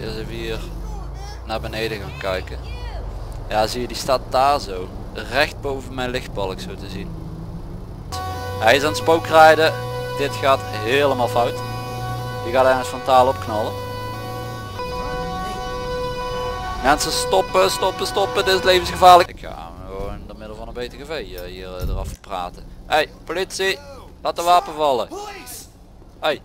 Eerst even hier naar beneden gaan kijken. Ja, zie je, die staat daar zo. Recht boven mijn lichtbalk zo te zien. Hij is aan het spookrijden. Dit gaat helemaal fout. Die gaat ergens frontaal opknallen. Mensen stoppen, stoppen, stoppen. Dit is levensgevaarlijk. Ik ga gewoon door middel van een BTGV hier eraf praten. Hey, politie. Laat de wapen vallen. Hey.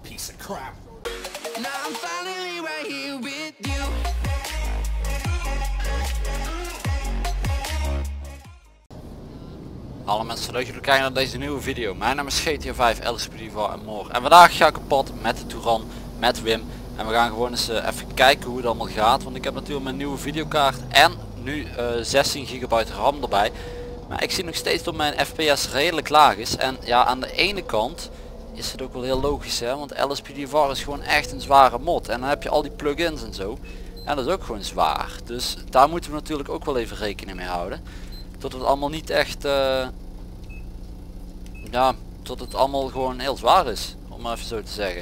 Alle mensen, leuk dat jullie kijken naar deze nieuwe video. Mijn naam is GTA 5, LSPD4 en more. En vandaag ga ik op pad met de Touran, met Wim. En we gaan gewoon eens even kijken hoe het allemaal gaat. Want ik heb natuurlijk mijn nieuwe videokaart en nu 16 GB RAM erbij. Maar ik zie nog steeds dat mijn FPS redelijk laag is. En ja, aan de ene kant is het ook wel heel logisch, hè. Want LSPD4 is gewoon echt een zware mod. En dan heb je al die plugins en zo. En dat is ook gewoon zwaar. Dus daar moeten we natuurlijk ook wel even rekening mee houden. Tot het allemaal niet echt ja, tot het allemaal gewoon heel zwaar is, om maar even zo te zeggen.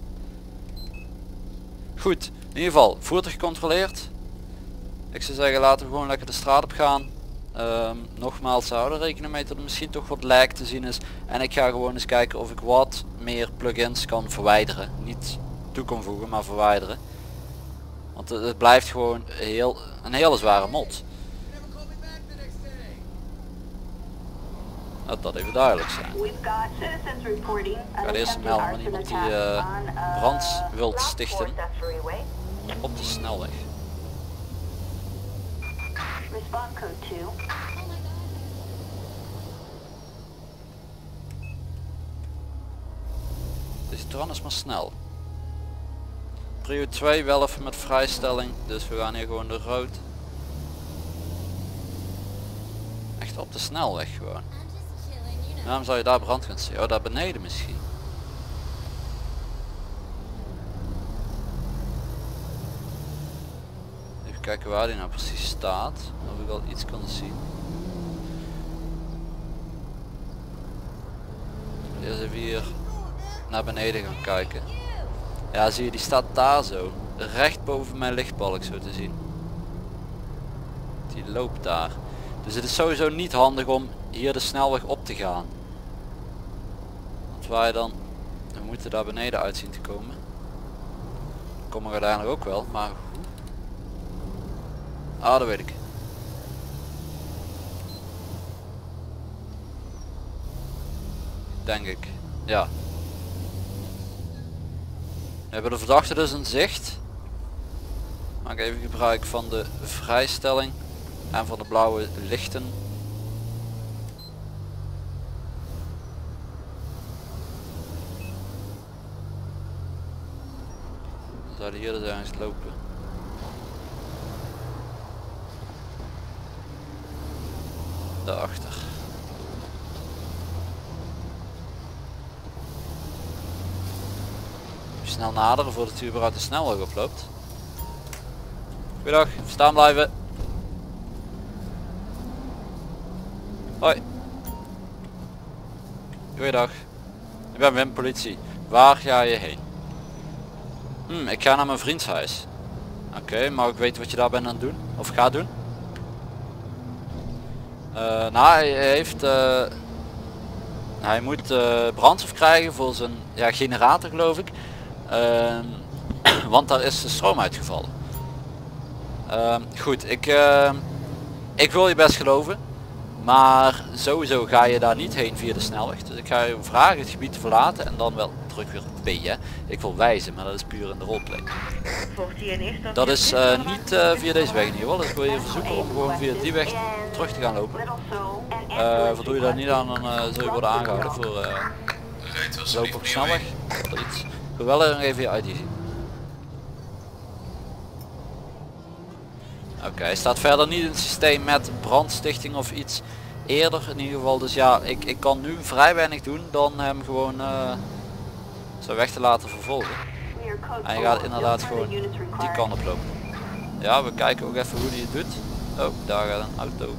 Goed, in ieder geval voertuig gecontroleerd. Ik zou zeggen, laten we gewoon lekker de straat op gaan. Nogmaals, houden rekening mee dat er misschien toch wat lag te zien is. En ik ga gewoon eens kijken of ik wat meer plugins kan verwijderen. Niet toe kan voegen, maar verwijderen. Want het blijft gewoon een hele zware mod. Laat dat even duidelijk zijn. Ik ga eerst melden van iemand die brand wilt stichten op de snelweg. Deze Touran is maar snel. Prio 2 wel even met vrijstelling, dus we gaan hier gewoon de rood. Echt op de snelweg gewoon. Waarom zou je daar brand gaan zien? Oh, daar beneden misschien. Even kijken waar die nou precies staat. Of ik al iets kan zien. Eerst even hier naar beneden gaan kijken. Ja, zie je, die staat daar zo. Recht boven mijn lichtbalk zo te zien. Die loopt daar. Dus het is sowieso niet handig om hier de snelweg op te gaan. Want wij dan, we moeten daar beneden uit zien te komen. Kom er uiteindelijk ook wel, maar ah, dat weet ik. Denk ik, ja. We hebben de verdachte dus in zicht. Maak even gebruik van de vrijstelling en van de blauwe lichten. We zouden hier dus ergens lopen. Daarachter. Snel naderen voordat hij überhaupt de snelweg oploopt. Goedendag, staan blijven. Hoi. Goeiedag. Ik ben Wim, politie. Waar ga je heen? Ik ga naar mijn vriends huis. Oké, mag ik weten wat je daar bent aan het doen? Of gaat doen? Nou, hij moet brandstof krijgen voor zijn generator, geloof ik. Want daar is de stroom uitgevallen. Goed, ik wil je best geloven. Maar sowieso ga je daar niet heen via de snelweg. Dus ik ga je vragen het gebied te verlaten en dan wel terug weer op B. Hè. Ik wil wijzen, maar dat is puur in de roleplay. Dat is niet via deze weg in ieder geval. Dus ik wil je verzoeken om gewoon via die weg terug te gaan lopen. Voldoe je daar niet aan, dan zul je worden aangehouden voor lopen op snelweg. Of iets. Ik wil wel even je ID zien. Oké, hij staat verder niet in het systeem met brandstichting of iets eerder in ieder geval. Dus ja, ik kan nu vrij weinig doen dan hem gewoon zo weg te laten vervolgen. En je gaat inderdaad gewoon die kant op lopen. Ja, we kijken ook even hoe hij het doet. Oh, daar gaat een auto.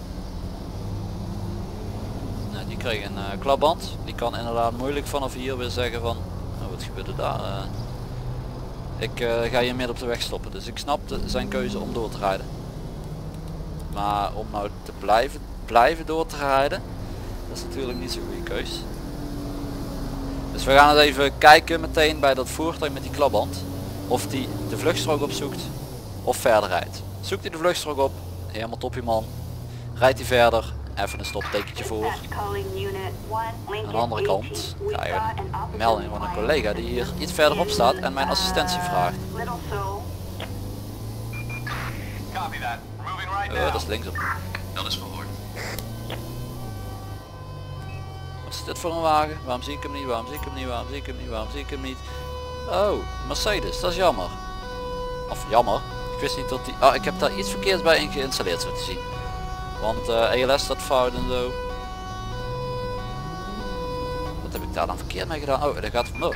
Nou, die kreeg een klapband. Die kan inderdaad moeilijk vanaf hier weer zeggen van, oh, wat gebeurde daar? Ik ga hier midden op de weg stoppen. Dus ik snap zijn keuze om door te rijden. Maar om nou te blijven door te rijden, dat is natuurlijk niet zo'n goede keus. Dus we gaan het even kijken meteen bij dat voertuig met die klapband. Of die de vluchtstrook opzoekt of verder rijdt. Zoekt hij de vluchtstrook op, helemaal topje man. Rijdt hij verder, even een stoptekentje voor. Aan de andere kant krijg je een melding van een collega die hier iets verderop staat en mijn assistentie vraagt. Dat is linksop. Dat is verhoord. Wat is dit voor een wagen? Waarom zie ik hem niet? Waarom zie ik hem niet? Waarom zie ik hem niet? Waarom zie ik hem niet? Oh, Mercedes, dat is jammer. Of jammer. Ik wist niet dat die... Oh, ik heb daar iets verkeerds bij geïnstalleerd zo te zien. Want ELS staat fout en zo. Wat heb ik daar dan verkeerd mee gedaan? Oh, dat gaat vandoor.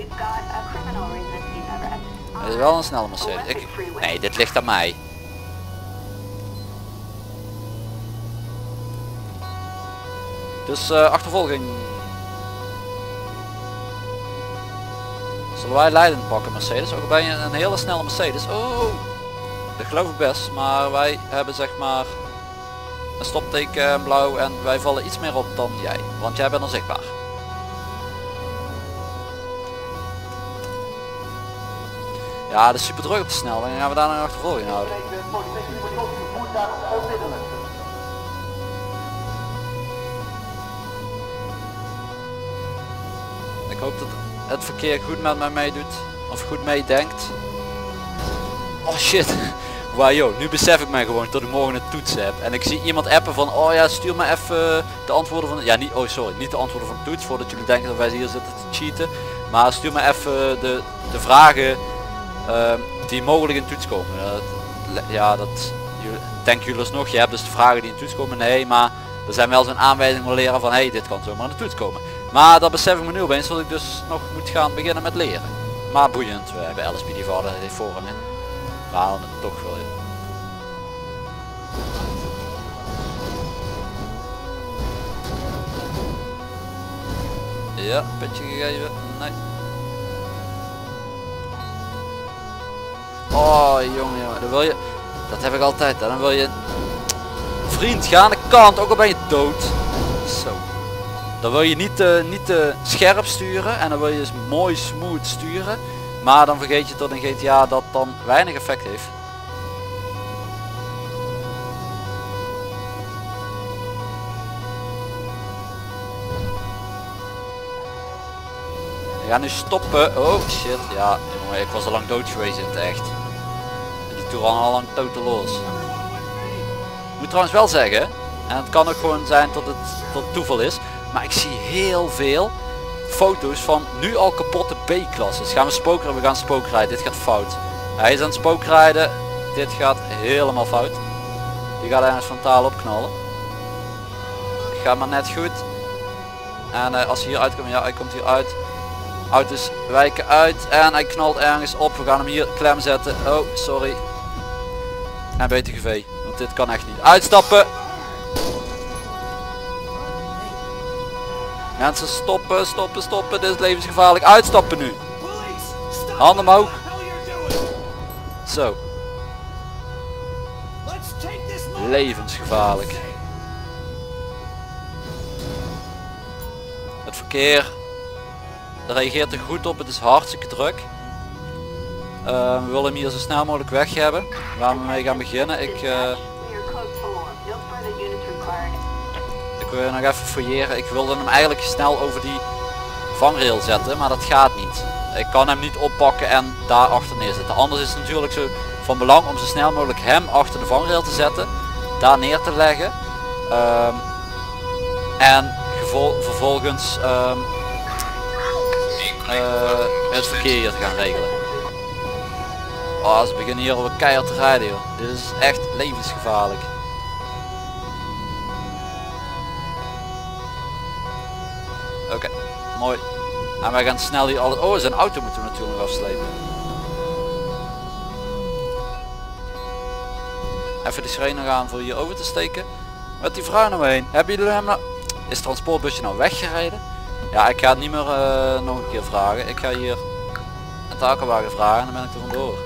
Het is wel een snelle Mercedes. Nee, dit ligt aan mij. Dus achtervolging. Zullen wij leidend pakken Mercedes? Ook al ben je een hele snelle Mercedes. Oh, dat geloof ik best. Maar wij hebben zeg maar een stopteken blauw en wij vallen iets meer op dan jij. Want jij bent onzichtbaar. Ja, dat is super druk op de snelweg. Dan gaan we daar een achtervolging houden. Ik hoop dat het verkeer goed met mij meedoet. Of goed meedenkt. Oh shit. Wauw joh, nu besef ik mij gewoon dat ik morgen een toets heb. En ik zie iemand appen van, oh ja, stuur me even de antwoorden van... Ja, niet, oh sorry, niet de antwoorden van de toets, voordat jullie denken dat wij hier zitten te cheaten. Maar stuur me even de vragen die mogelijk in toets komen. Ja, dat denken jullie alsnog. Je hebt dus de vragen die in toets komen. Nee, maar er zijn wel zo'n aanwijzingen van leren van, hey, dit kan zomaar in de toets komen. Maar dat besef ik me nu opeens dat ik dus nog moet gaan beginnen met leren. Maar boeiend, we hebben LSP die vader heeft voorrang. We halen het toch wel in. Ja, petje gegeven. Nee. Oh jongen, dan wil je... Dat heb ik altijd. Dan wil je... Vriend, ga aan de kant, ook al ben je dood. Zo. Dan wil je niet te scherp sturen en dan wil je dus mooi smooth sturen. Maar dan vergeet je tot in GTA dat dan weinig effect heeft. We gaan nu stoppen. Oh shit, ja jongen, ik was al lang dood geweest in het echt. En die Touran al lang toteloos. Ik moet trouwens wel zeggen, en het kan ook gewoon zijn dat het toeval is, maar ik zie heel veel foto's van nu al kapotte B-klasses. Gaan we spookrijden? We gaan spookrijden. Dit gaat fout. Hij is aan het spookrijden. Dit gaat helemaal fout. Die gaat ergens frontaal opknallen. Gaat maar net goed. En als hij hier uitkomt, ja hij komt hier uit. Auto's wijken uit en hij knalt ergens op. We gaan hem hier klem zetten. Oh sorry. En BTGV. Want dit kan echt niet. Uitstappen. Mensen stoppen, stoppen, stoppen. Dit is levensgevaarlijk. Uitstappen nu. Handen omhoog. Zo. Levensgevaarlijk. Het verkeer reageert er goed op. Het is hartstikke druk. We willen hem hier zo snel mogelijk weg hebben. Waar we mee gaan beginnen. Ik wil nog even fouilleren. Ik wilde hem eigenlijk snel over die vangrail zetten, maar dat gaat niet. Ik kan hem niet oppakken en daar achter neerzetten. Anders is het natuurlijk zo van belang om zo snel mogelijk hem achter de vangrail te zetten, daar neer te leggen en vervolgens het verkeer hier te gaan regelen. Oh, ze beginnen hier op een keihard te rijden joh. Dit is echt levensgevaarlijk. Oké, mooi. En wij gaan snel hier alles... Oh, zijn auto moeten we natuurlijk nog afslepen. Even de schreeuwen gaan voor hier over te steken. Met die vrouw naar me heen. Hebben jullie hem nou... Is het transportbusje nou weggereden? Ja, ik ga het niet meer nog een keer vragen. Ik ga hier een takenwagen vragen en dan ben ik er vandoor.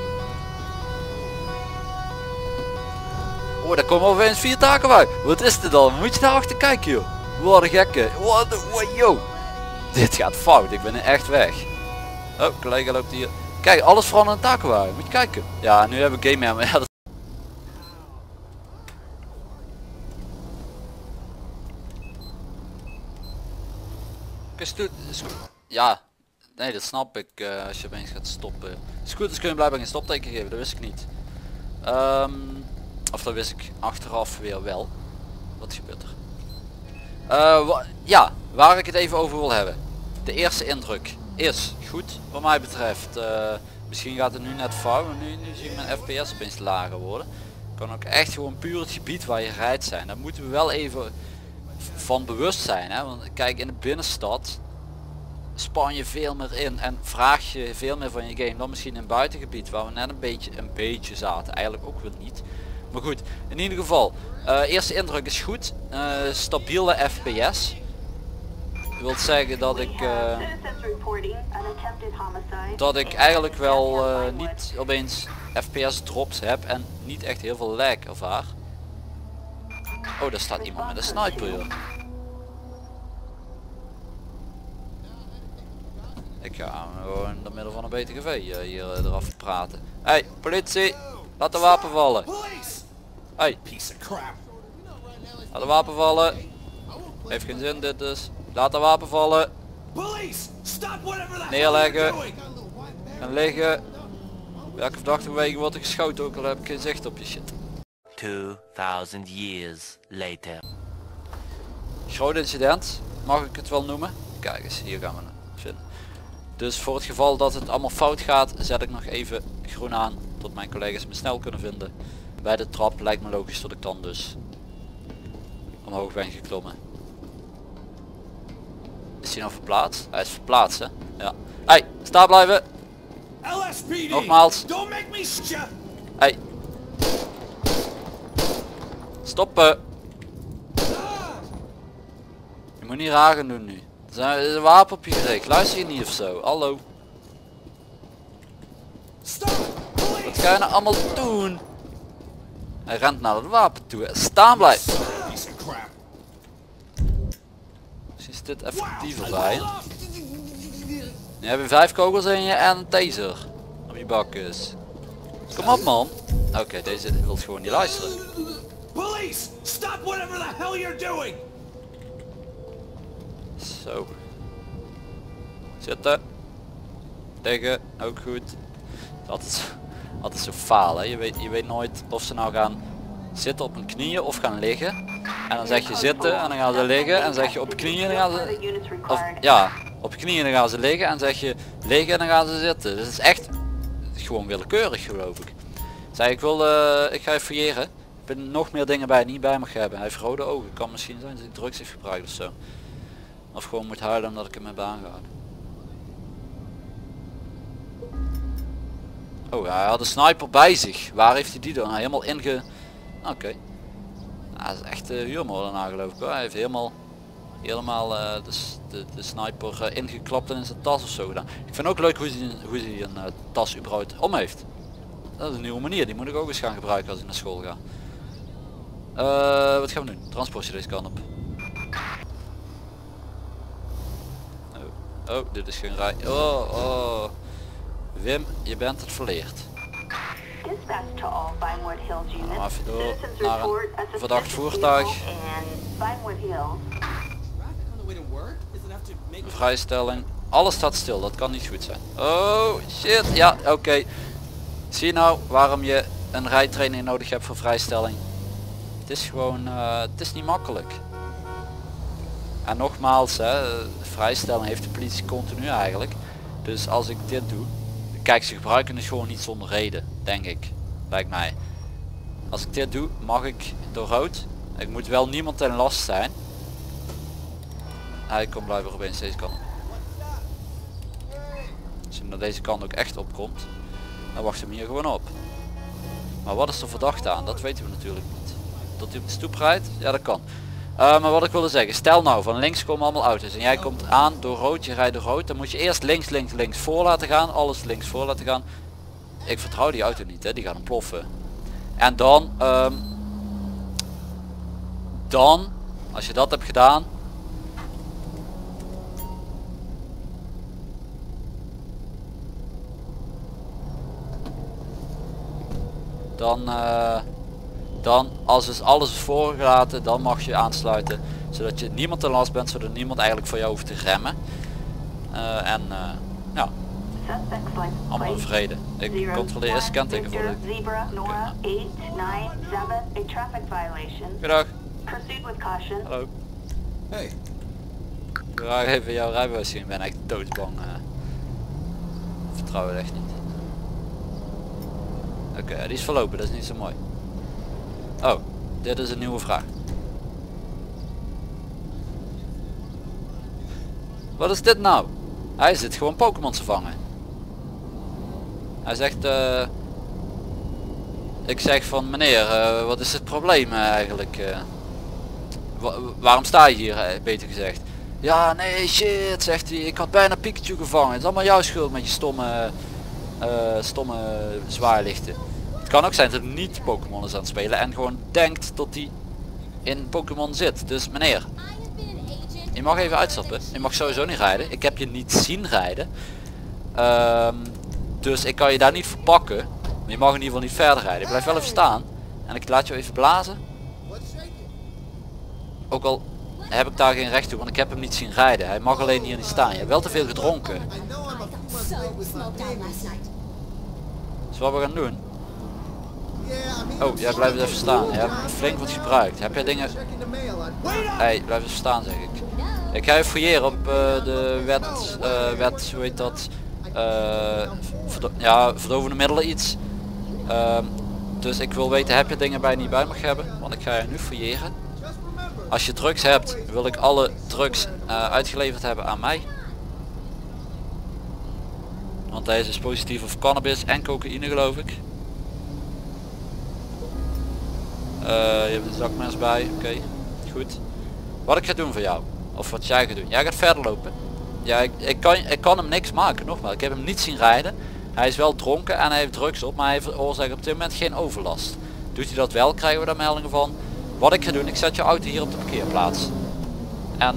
Oh, daar komen opeens 4 takenwagen. Wat is dit dan? Moet je daar achter kijken joh. Wat een gekke. What yo. Dit gaat fout, ik ben echt weg. Oh, collega loopt hier. Kijk, alles vooral een takenwagen. Moet je kijken. Ja, nu heb ik game aan. Ja, ja, nee, dat snap ik als je opeens gaat stoppen. Scooters kunnen blijkbaar geen stopteken geven, dat wist ik niet. Of dat wist ik achteraf weer wel. Wat gebeurt er? Ja, waar ik het even over wil hebben. De eerste indruk is goed wat mij betreft. Misschien gaat het nu net fout, maar nu zie ik mijn FPS opeens lager worden. Kan ook echt gewoon puur het gebied waar je rijdt zijn. Daar moeten we wel even van bewust zijn. Hè? Want kijk, in de binnenstad span je veel meer in en vraag je veel meer van je game dan misschien in het buitengebied waar we net een beetje zaten. Eigenlijk ook weer niet. Maar goed, in ieder geval, eerste indruk is goed. Stabiele FPS. Dat wil zeggen dat ik eigenlijk wel niet opeens FPS drops heb en niet echt heel veel lag ervaar. Oh, daar staat iemand met een sniper hier. Ik ga gewoon in het midden van een BTGV hier eraf praten. Hey, politie! Laat de wapen vallen. Hey. Laat de wapen vallen. Heeft geen zin dit dus. Laat de wapen vallen. Neerleggen. En liggen. Welke verdachte wegen wordt er geschoten, ook al heb ik geen zicht op je shit. 2000 years later. Groot incident, mag ik het wel noemen? Kijk eens, hier gaan we het vinden. Dus voor het geval dat het allemaal fout gaat, zet ik nog even groen aan tot mijn collega's me snel kunnen vinden. Bij de trap lijkt me logisch dat ik dan dus omhoog ben geklommen. Is hij nou verplaatst? Hij is verplaatst, hè? Ja. Hey, sta blijven! LSPD. Nogmaals. Don't make me Hey. Stoppen! Je moet niet raar gaan doen nu. Er is een wapen op je gericht. Luister je niet of zo? Hallo. Wat ga je nou allemaal doen? Hij rent naar het wapen toe. Staan blijven. Misschien is dit effectiever bij. Nu heb je 5 kogels in je en een taser op je bakjes. Kom op man. Oké, deze wil gewoon niet luisteren. Police, stop whatever the hell you're doing. Zo. Zitten. Liggen, ook goed. Altijd zo falen. Je weet nooit of ze nou gaan zitten op hun knieën of gaan liggen. En dan zeg je zitten en dan gaan ze liggen en dan zeg je op je knieën en dan gaan ze... Of ja, op je knieën en dan gaan ze liggen en zeg je liggen en dan gaan ze zitten. Dus het is echt gewoon willekeurig geloof ik. Zeg ik ga even fouilleren. Ik ben nog meer dingen bij niet bij mag hebben. Hij heeft rode ogen. Kan misschien zijn dat hij drugs heeft gebruikt of zo. Of gewoon moet huilen omdat ik hem heb aangehouden. Oh, hij had een sniper bij zich. Waar heeft hij die dan? Helemaal inge... Oké. Dat is echt huurmoordenaar geloof ik hoor. Hij heeft helemaal de sniper ingeklapt en in zijn tas of zo gedaan. Ik vind ook leuk hoe hij een tas überhaupt om heeft. Dat is een nieuwe manier. Die moet ik ook eens gaan gebruiken als ik naar school ga. Wat gaan we doen? Transportje deze kant op. Oh, dit is geen rij. Oh. Wim, je bent het verleerd. Maar even door naar een verdacht voertuig. Een vrijstelling. Alles staat stil, dat kan niet goed zijn. Oh shit, ja oké. Zie je nou waarom je een rijtraining nodig hebt voor vrijstelling? Het is gewoon, het is niet makkelijk. En nogmaals, vrijstelling heeft de politie continu eigenlijk. Dus als ik dit doe, kijk, ze gebruiken het gewoon niet zonder reden, denk ik. Lijkt mij. Als ik dit doe, mag ik door rood. Ik moet wel niemand ten last zijn. Hij komt blijven opeens deze kant op. Als hij naar deze kant ook echt opkomt, dan wacht hem hier gewoon op. Maar wat is er verdacht aan? Dat weten we natuurlijk niet. Dat hij op de stoep rijdt? Ja, dat kan. Maar wat ik wilde zeggen, stel nou van links komen allemaal auto's en jij komt aan door rood, je rijdt door rood, dan moet je eerst links voor laten gaan, alles links voor laten gaan. Ik vertrouw die auto niet, hè, die gaat ontploffen. En dan, als je dat hebt gedaan, dan als dus alles is voorgelaten, dan mag je aansluiten, zodat je niemand te last bent, zodat niemand eigenlijk voor jou hoeft te remmen. Ja, allemaal in vrede. Ik controleer eerst kenteken voor de... Goedendag. Hallo. Hey. Ik wil even jouw rijbewijs zien, ik ben echt doodsbang. Vertrouw het echt niet. Oké, die is verlopen, dat is niet zo mooi. Oh, dit is een nieuwe vraag. Wat is dit nou? Hij zit gewoon Pokémon te vangen. Hij zegt, ik zeg van meneer, wat is het probleem eigenlijk? Waarom sta je hier, beter gezegd? Ja, nee, shit, zegt hij, ik had bijna Pikachu gevangen. Het is allemaal jouw schuld met je stomme zwaarlichten. Het kan ook zijn dat hij niet Pokémon is aan het spelen en gewoon denkt dat hij in Pokémon zit. Dus meneer, je mag even uitstappen. Je mag sowieso niet rijden. Ik heb je niet zien rijden. Dus ik kan je daar niet verpakken. Maar je mag in ieder geval niet verder rijden. Ik blijf wel even staan. En ik laat je even blazen. Ook al heb ik daar geen recht toe, want ik heb hem niet zien rijden. Hij mag alleen hier niet staan. Je hebt wel te veel gedronken. Dus wat we gaan doen. Oh, jij blijft even staan. Je hebt flink wat gebruikt. Heb jij dingen... Hey, blijf even staan, zeg ik. Ik ga even fouilleren op de wet, hoe heet dat? Ja, verdovende middelen iets. Dus ik wil weten, heb je dingen bij je niet bij mag hebben? Want ik ga je nu fouilleren. Als je drugs hebt, wil ik alle drugs uitgeleverd hebben aan mij. Want deze is positief op cannabis en cocaïne, geloof ik. Je hebt de zakmes bij, oké, goed. Wat ik ga doen voor jou, of wat jij gaat doen, jij gaat verder lopen. Ja, ik kan hem niks maken, nogmaals, ik heb hem niet zien rijden. Hij is wel dronken en hij heeft drugs op, maar hij veroorzaakt op dit moment geen overlast. Doet hij dat wel, krijgen we daar meldingen van. Wat ik ga doen, ik zet je auto hier op de parkeerplaats. En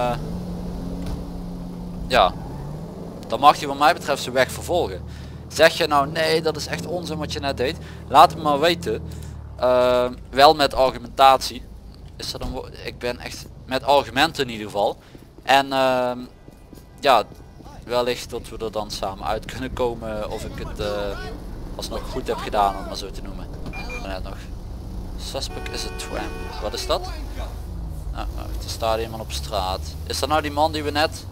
ja, dan mag hij wat mij betreft zijn weg vervolgen. Zeg je nou nee, dat is echt onzin wat je net deed, laat het maar weten. Wel met argumentatie. Is dat een ik ben echt met argumenten in ieder geval. En ja, wellicht dat we er dan samen uit kunnen komen of ik het alsnog goed heb gedaan, om maar zo te noemen. Net nog. Suspect is a tramp. Wat is dat? Nou, er staat iemand op straat. Is dat nou die man die we net...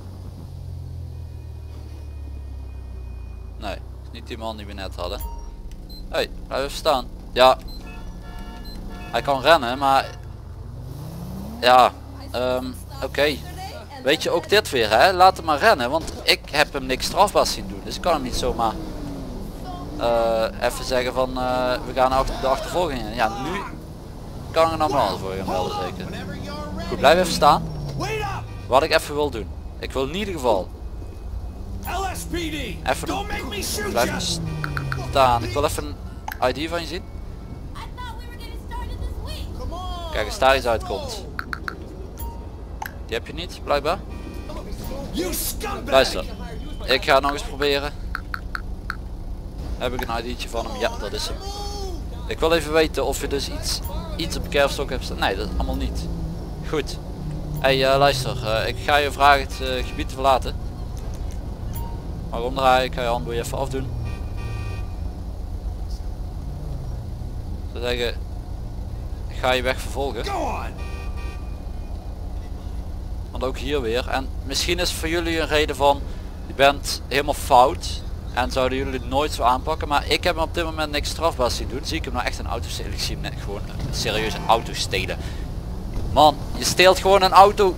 Nee, is niet die man die we net hadden. Hey, blijf even staan. Ja. Hij kan rennen, maar... Ja, oké. Weet je ook dit weer, hè? Laat hem maar rennen, want ik heb hem niks strafbaars zien doen. Dus ik kan hem niet zomaar even zeggen van we gaan de achtervolging in. Ja, nu kan ik een ambulance voor gaan melden, zeker. Goed, blijf even staan. Wat ik even wil doen. Ik wil in ieder geval even blijf staan. Ik wil even een ID van je zien. Kijk, als daar iets uitkomt. Die heb je niet, blijkbaar. Luister, ik ga nog eens proberen. Heb ik een ID'tje van hem? Ja, dat is hem. Ik wil even weten of je dus iets op kerfstok hebt staan. Nee, dat is allemaal niet. Goed. Hey, luister, ik ga je vragen het gebied te verlaten. Maar omdraaien, ik ga je handboei even afdoen. Ik zou zeggen, ik ga je weg vervolgen. Want ook hier weer. En misschien is voor jullie een reden van, je bent helemaal fout. En zouden jullie het nooit zo aanpakken. Maar ik heb hem op dit moment niks strafbaars zien doen. Zie ik hem nou echt een auto stelen? Ik zie hem net gewoon een serieuze auto stelen. Man, je steelt gewoon een auto.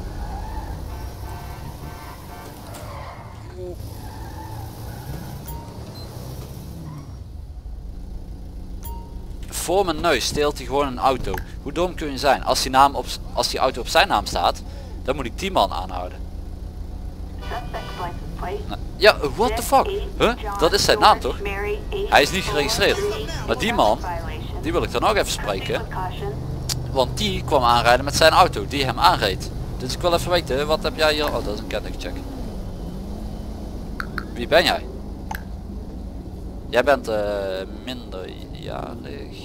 voor mijn neus steelt hij gewoon een auto. Hoe dom kun je zijn? Als die auto op zijn naam staat, dan moet ik die man aanhouden. Nou, ja, what the fuck? Huh? Dat is zijn naam toch? Hij is niet geregistreerd. Maar die man, die wil ik dan ook even spreken. Want die kwam aanrijden met zijn auto, die hem aanreed. Dus ik wil even weten, wat heb jij hier? Oh, dat is een kentekencheck. Wie ben jij? Jij bent minderjarig.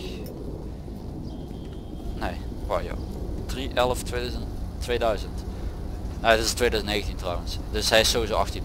Nee, waar joh. 3/11/2000. Nee, dit is 2019 trouwens. Dus hij is sowieso 18.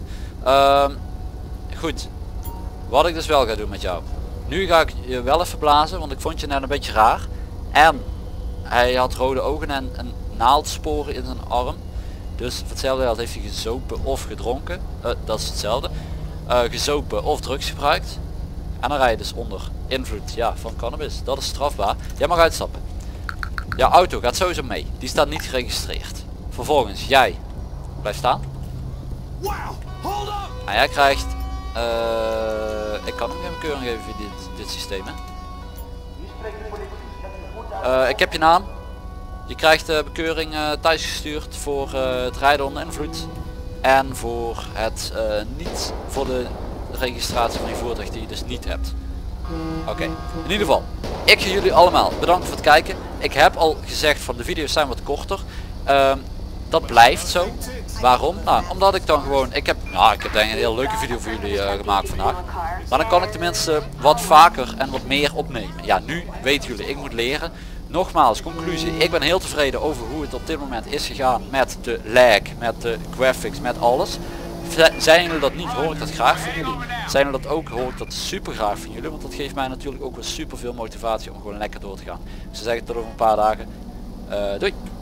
Goed. Wat ik dus wel ga doen met jou. Nu ga ik je wel even blazen, want ik vond je net een beetje raar. En hij had rode ogen en naaldsporen in zijn arm. Dus voor hetzelfde geld heeft hij gezopen of gedronken. Dat is hetzelfde. Gezopen of drugs gebruikt. En dan rij je dus onder invloed van cannabis. Dat is strafbaar. Jij mag uitstappen. Jouw auto gaat sowieso mee. Die staat niet geregistreerd. Vervolgens jij blijft staan. Wow, hold up! En jij krijgt... ik kan hem geen bekeuring geven via dit systeem. Hè? Ik heb je naam. Je krijgt de bekeuring thuisgestuurd voor het rijden onder invloed. En voor het voor de registratie van je voertuig die je dus niet hebt. Oké, in ieder geval. Ik ga jullie allemaal bedanken voor het kijken. Ik heb al gezegd van de video's zijn wat korter. Dat blijft zo. Waarom? Nou, omdat ik dan gewoon... Ik heb denk ik een heel leuke video voor jullie gemaakt vandaag. Maar dan kan ik tenminste wat vaker en wat meer opnemen. Ja, nu weten jullie, ik moet leren. Nogmaals, conclusie. Ik ben heel tevreden over hoe het op dit moment is gegaan met de lag, met de graphics, met alles. Zijn jullie dat niet, hoor ik dat graag van jullie. Zijn jullie dat ook, hoor ik dat super graag van jullie. Want dat geeft mij natuurlijk ook weer super veel motivatie om gewoon lekker door te gaan. Ik zou zeggen tot over een paar dagen. Doei!